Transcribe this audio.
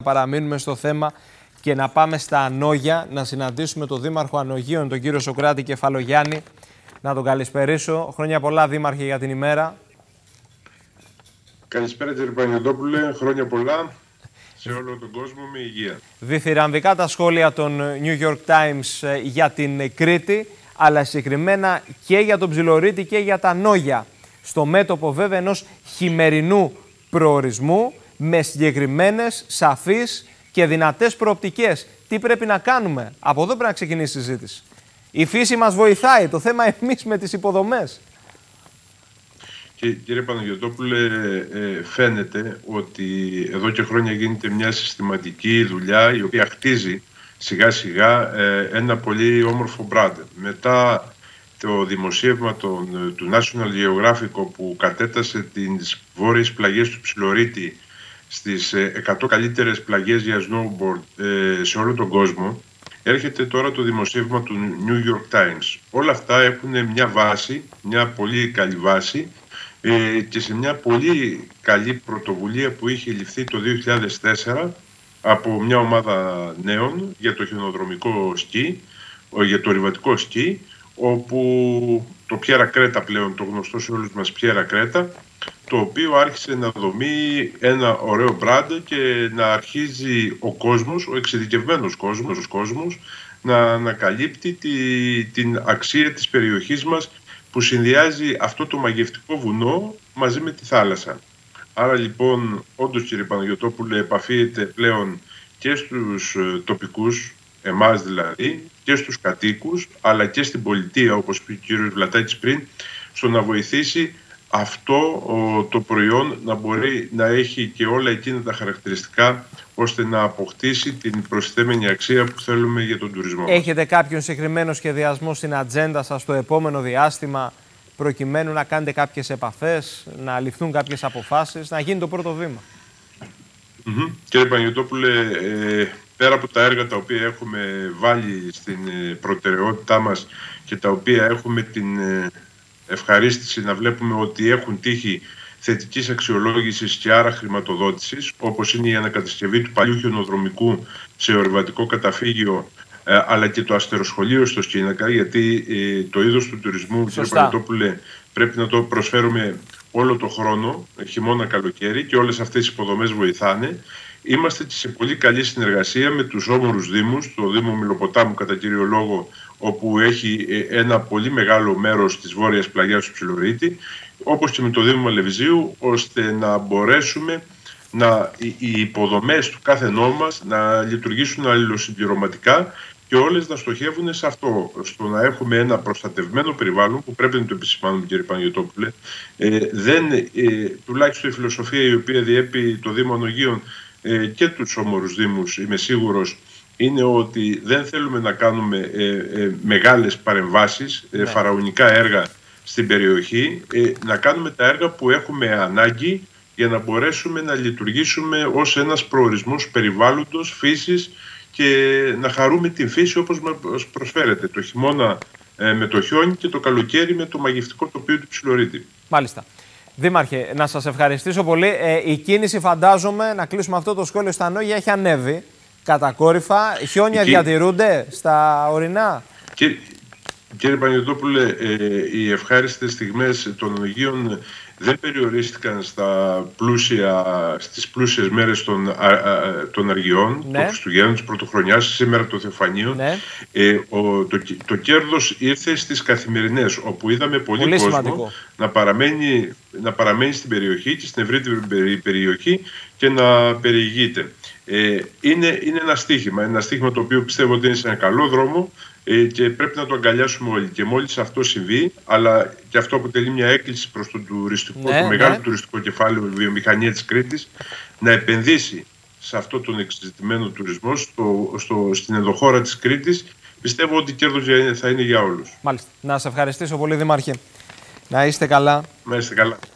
Παραμείνουμε στο θέμα και να πάμε στα Ανόγια, να συναντήσουμε τον Δήμαρχο Ανογίων, τον κύριο Σωκράτη Κεφαλογιάννη. Να τον καλησπερίσω. Χρόνια πολλά, Δήμαρχε, για την ημέρα. Καλησπέρα, κύριε Παναγιωτόπουλε. Χρόνια πολλά σε όλο τον κόσμο, με υγεία. Διθυραμβικά τα σχόλια των New York Times για την Κρήτη, αλλά συγκεκριμένα και για τον Ψιλορίτη και για τα Ανόγια. Στο μέτωπο βέβαια ενός χειμερινού προορισμού, με συγκεκριμένες, σαφείς και δυνατές προοπτικές. Τι πρέπει να κάνουμε? Από εδώ πρέπει να ξεκινήσει η συζήτηση. Η φύση μας βοηθάει, το θέμα εμείς με τις υποδομές. Κύριε Παναγιωτόπουλε, φαίνεται ότι εδώ και χρόνια γίνεται μια συστηματική δουλειά η οποία χτίζει σιγά σιγά ένα πολύ όμορφο μπραντ. Μετά το δημοσίευμα του National Geographic που κατέτασε τις βόρειες πλαγιές του Ψιλορίτη στις 100 καλύτερες πλαγιές για snowboard σε όλο τον κόσμο, έρχεται τώρα το δημοσίευμα του New York Times. Όλα αυτά έχουν μια βάση, μια πολύ καλή βάση, και σε μια πολύ καλή πρωτοβουλία που είχε ληφθεί το 2004 από μια ομάδα νέων για το χιονοδρομικό σκι, για το ορειβατικό σκι, όπου το Πιέρα Κρέτα πλέον, το γνωστό σε όλους μας Πιέρα Κρέτα, το οποίο άρχισε να δομεί ένα ωραίο μπραντ και να αρχίζει ο κόσμος, ο εξειδικευμένος κόσμος, να ανακαλύπτει την αξία της περιοχής μας, που συνδυάζει αυτό το μαγευτικό βουνό μαζί με τη θάλασσα. Άρα λοιπόν, όντως, κύριε Παναγιωτόπουλε, επαφίεται πλέον και στους τοπικούς, εμάς δηλαδή, και στους κατοίκους, αλλά και στην πολιτεία, όπως είπε ο κύριος Βλατάκης πριν, στο να βοηθήσει αυτό το προϊόν να μπορεί να έχει και όλα εκείνα τα χαρακτηριστικά ώστε να αποκτήσει την προσθέμενη αξία που θέλουμε για τον τουρισμό. Έχετε κάποιον συγκεκριμένο σχεδιασμό στην ατζέντα σας το επόμενο διάστημα, προκειμένου να κάνετε κάποιες επαφές, να ληφθούν κάποιες αποφάσεις, να γίνει το πρώτο βήμα? Κύριε Παναγιωτόπουλε, πέρα από τα έργα τα οποία έχουμε βάλει στην προτεραιότητά μας και τα οποία έχουμε την ευχαρίστηση να βλέπουμε ότι έχουν τύχει θετικής αξιολόγησης και άρα χρηματοδότησης, όπως είναι η ανακατασκευή του παλιού χιονοδρομικού σε ορειβατικό καταφύγιο, αλλά και το αστεροσχολείο στο Σκήνακα, γιατί το είδος του τουρισμού, κύριε Παναγιωτόπουλε, πρέπει να το προσφέρουμε όλο το χρόνο, χειμώνα, καλοκαίρι, και όλες αυτές οι υποδομές βοηθάνε. Είμαστε σε πολύ καλή συνεργασία με τους όμορους δήμους, το Δήμο Μιλοποτάμου κατά κύριο λόγο, όπου έχει ένα πολύ μεγάλο μέρος της βόρειας πλαγιάς του Ψιλορίτη, όπως και με το Δήμο Μαλεβιζίου, ώστε να μπορέσουμε οι υποδομές του κάθε νόμου μας να λειτουργήσουν αλληλοσυμπληρωματικά και όλες να στοχεύουν σε αυτό, στο να έχουμε ένα προστατευμένο περιβάλλον, που πρέπει να το επισημάνουμε, κύριε Παναγιωτόπουλε. Τουλάχιστον η φιλοσοφία η οποία διέπει το Δήμο Ανογίων και τους όμορους δήμους, είμαι σίγουρος, είναι ότι δεν θέλουμε να κάνουμε μεγάλες παρεμβάσεις, φαραωνικά έργα στην περιοχή, να κάνουμε τα έργα που έχουμε ανάγκη για να μπορέσουμε να λειτουργήσουμε ως ένας προορισμός περιβάλλοντος, φύσης, και να χαρούμε την φύση όπως μας προσφέρεται το χειμώνα με το χιόνι και το καλοκαίρι με το μαγευτικό τοπίο του Ψιλορίτη. Μάλιστα. Δήμαρχε, να σας ευχαριστήσω πολύ. Η κίνηση, φαντάζομαι, να κλείσουμε αυτό το σχόλιο, στα Ανόγια έχει ανέβει κατακόρυφα. Χιόνια διατηρούνται στα ορεινά? Κύριε Παναγιωτόπουλε, οι ευχάριστες στιγμές των Ανογίων δεν περιορίστηκαν στις πλούσιες μέρες των Αργιών, των Χριστουγέννων, της Πρωτοχρονιάς, σήμερα των Θεοφανίων. Το κέρδος ήρθε στις καθημερινές, όπου είδαμε πολύ κόσμο σημαντικό να παραμένει στην περιοχή και στην ευρύτερη περιοχή και να περιηγείται. Είναι ένα στοίχημα το οποίο πιστεύω ότι είναι σε ένα καλό δρόμο και πρέπει να το αγκαλιάσουμε όλοι. Και μόλις αυτό συμβεί, αλλά και αυτό αποτελεί μια έκκληση προς το μεγάλο τουριστικό κεφάλαιο, η βιομηχανία της Κρήτης, να επενδύσει σε αυτό τον εξειδικευμένο τουρισμό, στην ενδοχώρα της Κρήτης. Πιστεύω ότι κέρδος θα είναι για όλους. Μάλιστα. Να σας ευχαριστήσω πολύ, Δήμαρχε. Να είστε καλά. Να είστε καλά.